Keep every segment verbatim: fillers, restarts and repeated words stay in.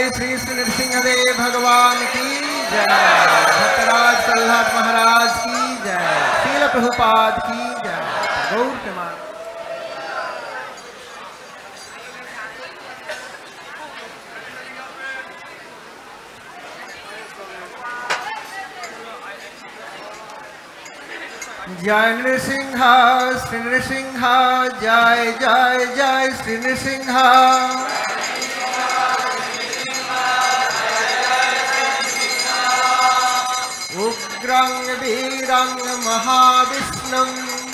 श्री श्री नृसिंहदेव भगवान की जय। भक्तराज प्रहलाद महाराज की जय। श्रील प्रभुपाद की जय। गौर प्रमाण। जय नृसिंह श्री नृसिंह जय जय जय श्री नृसिंह। उग्रं वीरं महाविष्णुं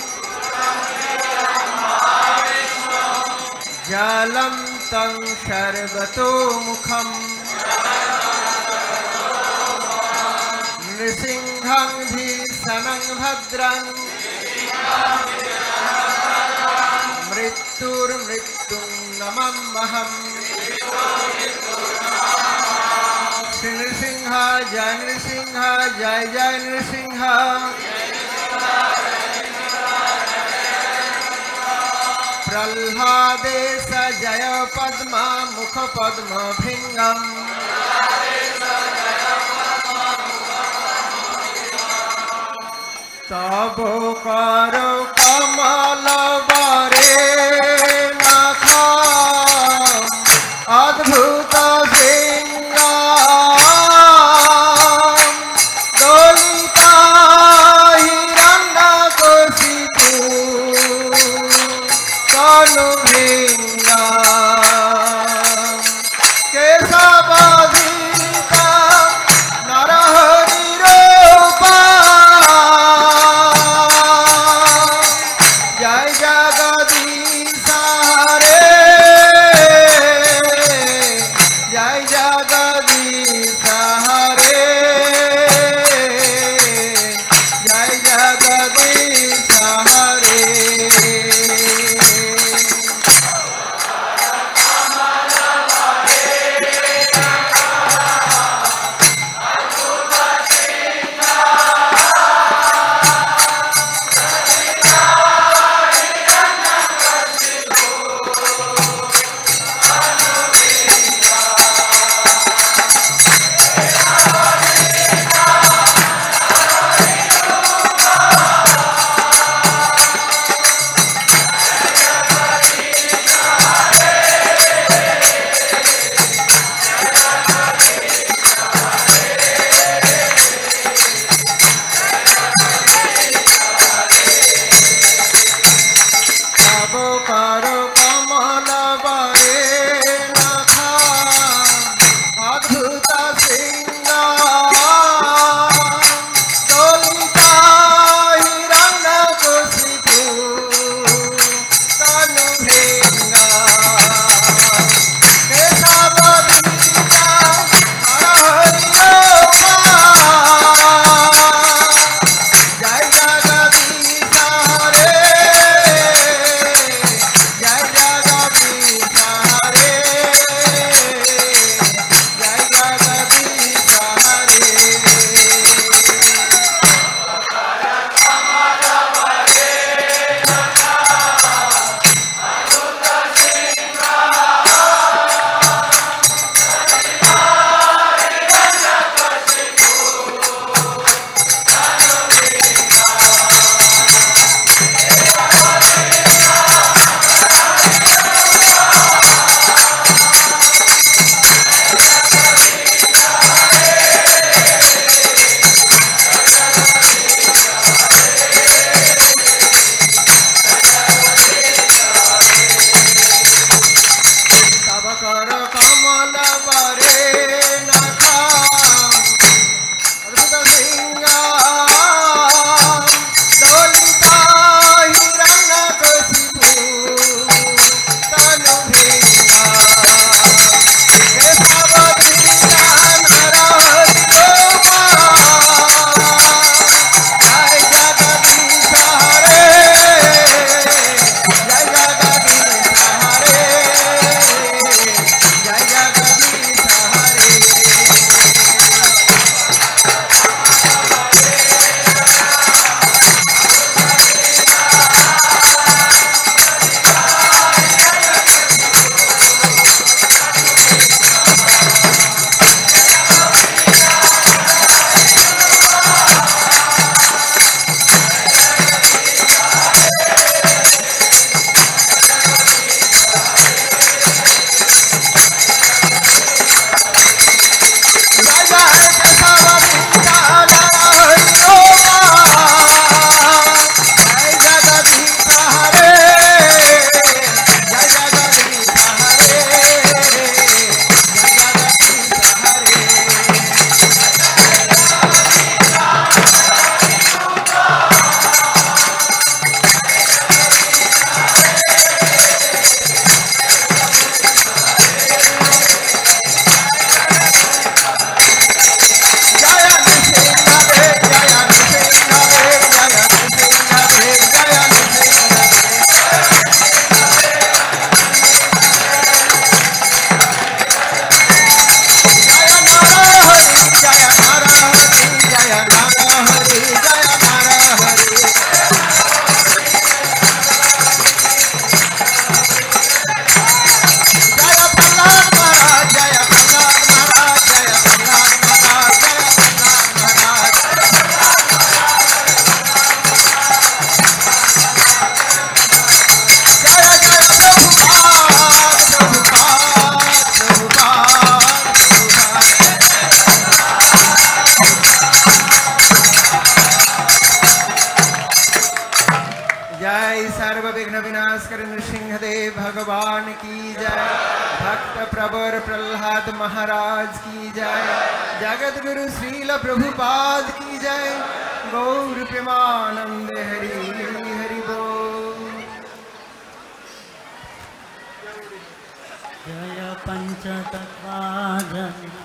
जलं तं सर्वतोमुखं नृसिंहं भीषणं भद्रं मृत्युर्मृत्युं नमाम्यहम्। श्री नृसिंह जय नृसिंह जय जय नृसिंह। प्रह्लादेश जय पद्म मुख पद्म भृंगम तब करो कमल बरे नख अद्भुत भगवान की जय। भक्त प्रवर प्रहलाद महाराज की जय। जगत गुरु श्रील प्रभुपाद की जय। गौर प्रेमानंद हरि हरि बोल। जय पंचतत्वाजय